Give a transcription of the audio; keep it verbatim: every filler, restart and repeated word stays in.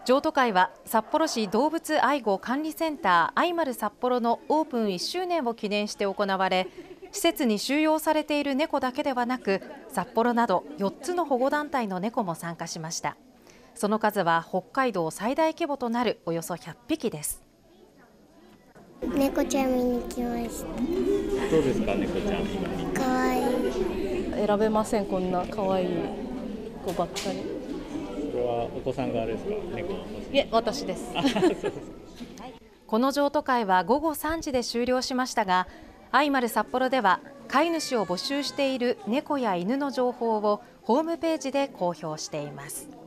譲渡会は札幌市動物愛護管理センターアイマル札幌のオープンいっしゅうねんを記念して行われ、施設に収容されている猫だけではなく、札幌などよっつの保護団体の猫も参加しました。その数は北海道最大規模となるおよそひゃっぴきです。 猫ちゃん見に来ました。 どうですか、猫ちゃん今見て。 かわいい。 選べません、こんな可愛い子ばっかり。 これはお子さんがあれですか、猫の。 いえ、私です。 この譲渡会は午後さんじで終了しましたが、アイマル札幌では飼い主を募集している猫や犬の情報をホームページで公表しています。